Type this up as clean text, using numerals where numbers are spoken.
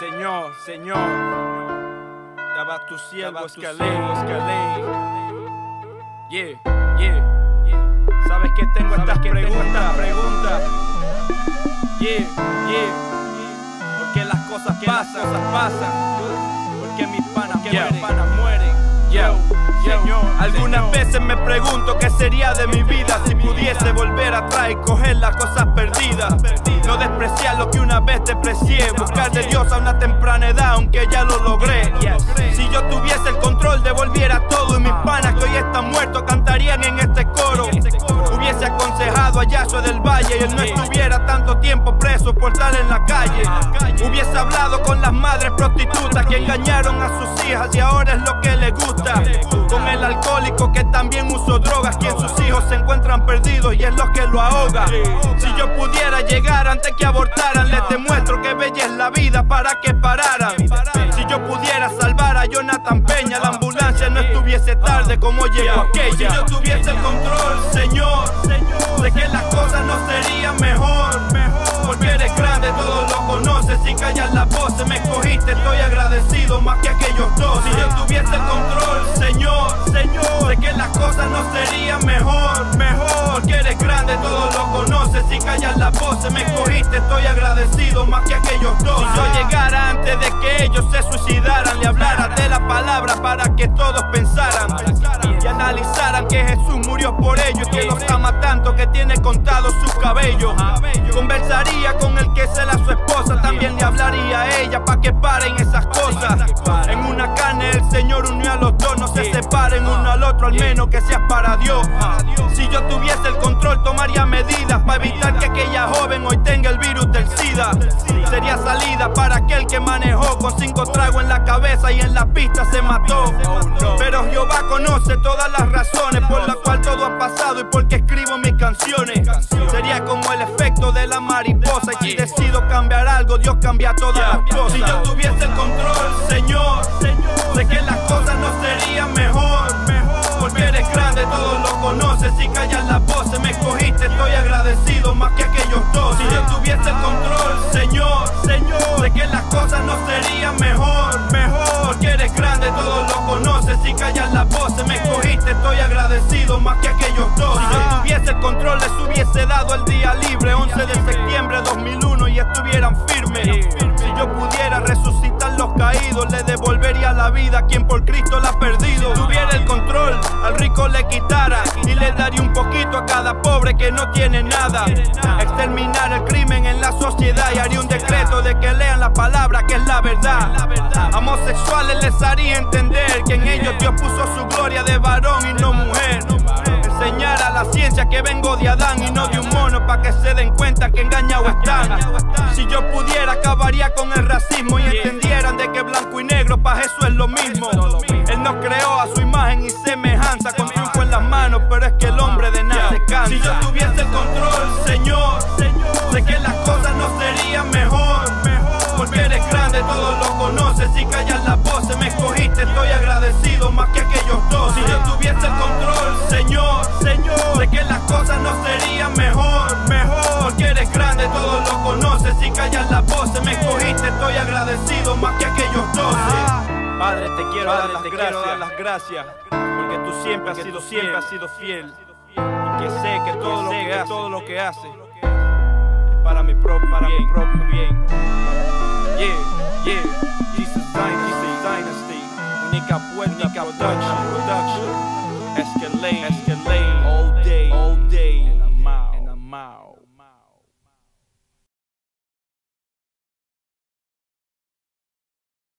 Señor, daba tu siervo Escalé. Sabes que tengo estas preguntas. Porque las cosas pasan. Porque mis panas mueren. Señor, algunas veces me pregunto qué sería de mi vida si pudiese volver atrás y coger las cosas perdidas. No despreciar lo que una vez desprecié, buscar de Dios a una temprana edad, aunque ya lo logré. Si yo tuviese el control, devolviera todo y mis panas que hoy están muertos cantarían en este coro. Hubiese aconsejado a Yahshua del Valle y él no estuviera tanto tiempo preso por estar en la calle. Hubiese hablado con las madres prostitutas que engañaron a sus hijas y ahora es lo que les gusta. Con el alcohólico que también usó drogas, quien sus hijos se encuentran perdidos y es lo que lo ahoga. Si yo pudiera llegar antes que abortaran, les demuestro que bella es la vida para que pararan. Si yo pudiera salvar a Jonathan Peña, la ambulancia no estuviese tarde como llegó aquella. Si yo tuviese el control, Señor, sé que las cosas no serían mejor. Porque eres grande, todos lo conoces, sin callar las voces me escogiste, estoy agradecido más que aquellos dos. Si yo tuviese el control, Señor, sé que las cosas no serían mejor. Porque eres grande, todos lo conoces, sin callar las voces me escogiste, estoy agradecido más que aquellos dos. Si yo llegara antes de que ellos se suicidaran, le hablara de la palabra para que todos pensaran y analizaran que Jesús murió por ellos y que los ama tanto que tiene contados sus cabellos. Conversaría con el que cela a su esposa, también le hablaría a ella pa' que paren esas cosas. En una carne el Señor unió a los dos, no se separen uno al otro, al menos que seas para Dios. Si yo tuviese el control, tomaría medidas para evitar que aquella joven hoy tenga el virus del SIDA. Sería salida para aquel que manejó con 5 tragos en la cabeza y en la pista se mató. Pero Jehová conoce todas las razones por las cuales todo ha pasado y por qué escribo mis canciones. Sería como el efecto de la mariposa y si decido cambiar algo, Dios cambia todas las cosas. Si yo tuviese el control, Señor, sé que las cosas no serían mejor. Porque eres grande, todos lo conoces, sin callar las voces me escogiste, estoy agradecido más que aquellos dos. Si yo tuviese el control, Señor, sé que las cosas no serían mejor. Porque eres grande, todos lo conoces, sin callar las voces me escogiste, estoy agradecido más que aquellos dos. Si yo tuviese el control, les hubiese dado el día libre, 11 de septiembre de 2001 y estuvieran firmes. Si yo pudiera resucitar los caídos, le devolvería la vida a quien por Cristo la ha perdido. Si tuviera el control, al rico le quitara y le daría un poquito a cada pobre que no tiene nada. Exterminar el crimen en la sociedad y haría un decreto de que lean la palabra que es la verdad. Homosexuales les haría entender que en ellos Dios puso su gloria de varón y no mujer. Enseñar a la ciencia que vengo de Adán y no de un mono, pa' que se den cuenta que engañados están. Si yo pudiera acabaría con el racismo y entendieran de que blanco y negro pa' Jesús es lo mismo. Él nos creó a su imagen y semejanza, con triunfo en las manos, pero es que el hombre de nada se cansa. Si yo tuviese el control, Señor, sé que las cosas no serían mejor. Porque eres grande, todos lo conoces, sin callar las voces me escogiste, estoy agradecido más que aquellos dos. Si yo tuviese el control, Señor, sé que las cosas no serían mejor. Porque eres grande, todos lo conoces, sin callar las voces me escogiste, estoy agradecido más que aquellos 12. Padre, te quiero dar las gracias, porque tú siempre has sido fiel, y que sé que todo lo que haces es para mi propio bien. Jesus Dynasty, única puerta,